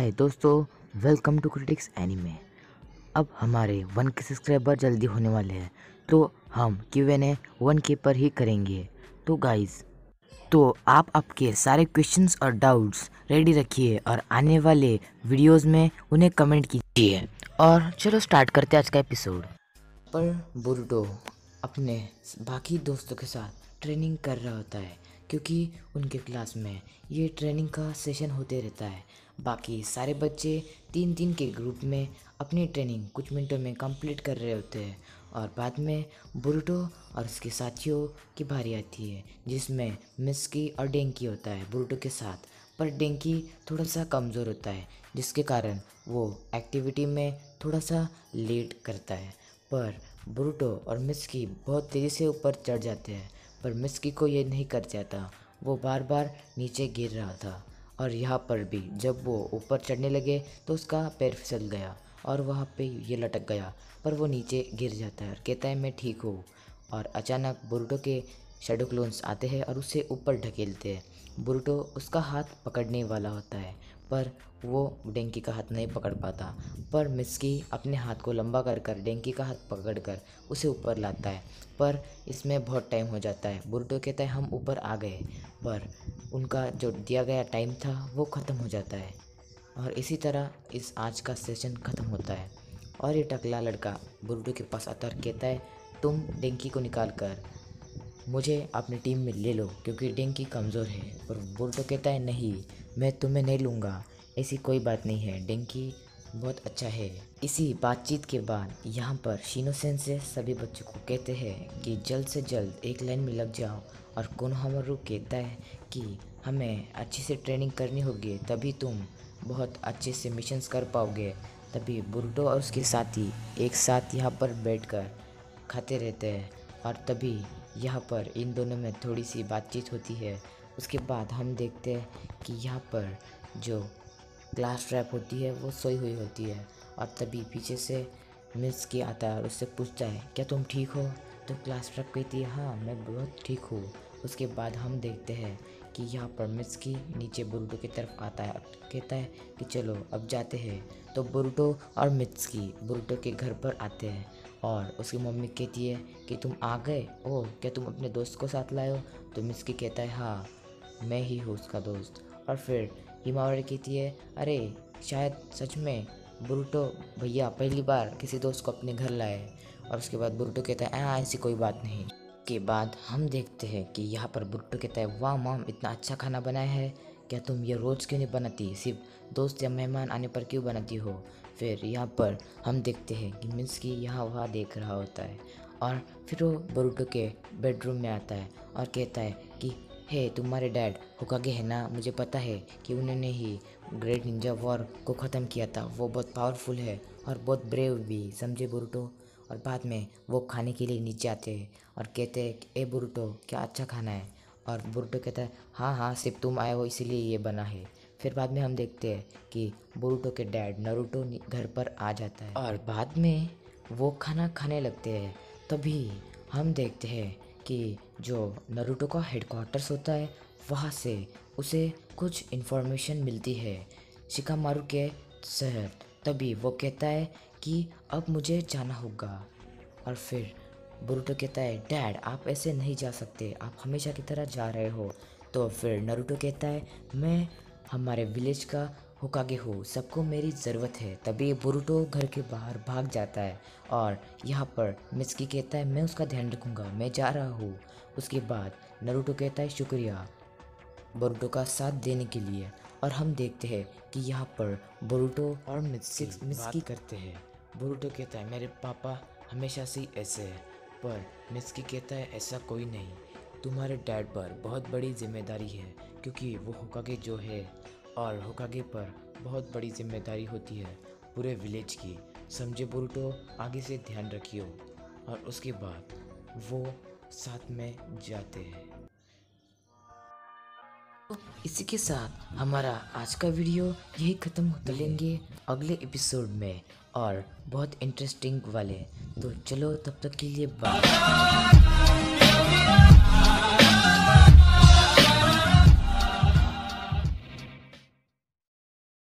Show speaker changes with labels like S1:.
S1: हाय दोस्तों, welcome to critics anime. अब हमारे 1K सब्सक्राइबर जल्दी होने वाले हैं, तो हम Q&A 1K पर ही करेंगे। तो गाइस, तो आप आपके सारे क्वेश्चंस और डाउट्स रेडी रखिए और आने वाले वीडियोस में उन्हें कमेंट कीजिए। और चलो स्टार्ट करते हैं आज का एपिसोड। पर बोरुटो अपने बाकी दोस्तों के साथ ट्रेनिंग कर रहा होता है, क्योंकि उनके क्लास में ये ट्रेनिंग का सेशन होते रहता है। बाकी सारे बच्चे 3-3 के ग्रुप में अपनी ट्रेनिंग कुछ मिनटों में कंप्लीट कर रहे होते हैं और बाद में बोरुटो और उसके साथियों की बारी आती है, जिसमें मिस्की और डेंकी होता है बोरुटो के साथ। पर डेंकी थोड़ा सा कमज़ोर होता है, जिसके कारण वो एक्टिविटी में थोड़ा सा लेट करता है। पर बोरुटो और मिस्की बहुत तेज़ी से ऊपर चढ़ जाते हैं, पर मिस्की को ये नहीं कर जाता। वो बार बार नीचे गिर रहा था और यहाँ पर भी जब वो ऊपर चढ़ने लगे तो उसका पैर फिसल गया और वहाँ पे ये लटक गया। पर वो नीचे गिर जाता है और कहता है मैं ठीक हूँ। और अचानक बोरुटो के शैडो क्लोन्स आते हैं और उसे ऊपर ढकेलते हैं। बोरुटो उसका हाथ पकड़ने वाला होता है, पर वो डेंकी का हाथ नहीं पकड़ पाता। पर मिस्की अपने हाथ को लंबा कर कर डेंकी का हाथ पकड़कर उसे ऊपर लाता है, पर इसमें बहुत टाइम हो जाता है। बोरुटो कहता है हम ऊपर आ गए, पर उनका जो दिया गया टाइम था वो ख़त्म हो जाता है। और इसी तरह इस आज का सेशन ख़त्म होता है। और ये टकला लड़का बोरुटो के पास आता और कहता है तुम डेंकी को निकाल कर मुझे अपनी टीम में ले लो, क्योंकि डेंकी कमज़ोर है। और बोरुटो कहता है नहीं, मैं तुम्हें नहीं लूँगा, ऐसी कोई बात नहीं है, डेंकी बहुत अच्छा है। इसी बातचीत के बाद यहाँ पर शिनोसेन से सभी बच्चों को कहते हैं कि जल्द से जल्द एक लाइन में लग जाओ। और कोनोहामारू कहता है कि हमें अच्छी से ट्रेनिंग करनी होगी, तभी तुम बहुत अच्छे से मिशंस कर पाओगे। तभी बोरुटो और उसके साथी एक साथ यहाँ पर बैठकर खाते रहते हैं और तभी यहाँ पर इन दोनों में थोड़ी सी बातचीत होती है। उसके बाद हम देखते हैं कि यहाँ पर जो क्लास ट्रैप होती है वो सोई हुई होती है और तभी पीछे से मिस्की आता है और उससे पूछता है क्या तुम ठीक हो? तो क्लास ट्रैप कहती है हाँ मैं बहुत ठीक हूँ। उसके बाद हम देखते हैं कि यहाँ पर मिस्की नीचे बोरुटो की तरफ आता है और कहता है कि चलो अब जाते हैं। तो बोरुटो और मित्सुकी बोरुटो के घर पर आते हैं और उसकी मम्मी कहती है कि तुम आ गए, ओह क्या तुम अपने दोस्त को साथ लाए हो? तो मित्सुकी कहता है हाँ मैं ही हूँ उसका दोस्त। और फिर हिमावरी कहती है अरे शायद सच में बोरुटो भैया पहली बार किसी दोस्त को अपने घर लाए। और उसके बाद बोरुटो कहता है ऐसी कोई बात नहीं। के बाद हम देखते हैं कि यहाँ पर बोरुटो कहता है वाह मॉम इतना अच्छा खाना बनाया है, क्या तुम ये रोज़ क्यों नहीं बनाती, सिर्फ दोस्त या मेहमान आने पर क्यों बनाती हो? फिर यहाँ पर हम देखते हैं कि मित्सुकी यहाँ वहाँ देख रहा होता है और फिर वो बोरुटो के बेडरूम में आता है और कहता है कि हे तुम्हारे डैड होकागे है ना, मुझे पता है कि उन्होंने ही ग्रेट निंजा वॉर को ख़त्म किया था, वो बहुत पावरफुल है और बहुत ब्रेव भी, समझे बोरुटो? और बाद में वो खाने के लिए नीचे आते हैं और कहते हैं ए बोरुटो क्या अच्छा खाना है? और बोरुटो कहता है हाँ हाँ सिर्फ तुम आए हो इसीलिए ये बना है। फिर बाद में हम देखते हैं कि बोरुटो के डैड नारुतो घर पर आ जाता है और बाद में वो खाना खाने लगते हैं। तभी हम देखते हैं कि जो नारुतो का हेडक्वार्टर्स होता है वहाँ से उसे कुछ इन्फॉर्मेशन मिलती है शिकामारू के शहर। तभी वो कहता है कि अब मुझे जाना होगा। और फिर बोरुटो कहता है डैड आप ऐसे नहीं जा सकते, आप हमेशा की तरह जा रहे हो। तो फिर नारुतो कहता है मैं हमारे विलेज का होकागे हूँ, सबको मेरी ज़रूरत है। तभी बोरुटो घर के बाहर भाग जाता है और यहाँ पर मित्सुकी कहता है मैं उसका ध्यान रखूँगा, मैं जा रहा हूँ। उसके बाद नारुतो कहता है शुक्रिया बोरुटो का साथ देने के लिए। और हम देखते हैं कि यहाँ पर बोरुटो और मित्सुकी करते हैं। बोरुटो कहता है मेरे पापा हमेशा से ही ऐसे है, पर मित्सुकी कहता है ऐसा कोई नहीं, तुम्हारे डैड पर बहुत बड़ी जिम्मेदारी है, क्योंकि वो होकागे जो है और होकागे पर बहुत बड़ी जिम्मेदारी होती है पूरे विलेज की, समझे बोरुटो? आगे से ध्यान रखियो। और उसके बाद वो साथ में जाते हैं। तो इसी के साथ हमारा आज का वीडियो यही ख़त्म होता है। मिलेंगे अगले एपिसोड में और बहुत इंटरेस्टिंग वाले। तो चलो तब तक के लिए बाय।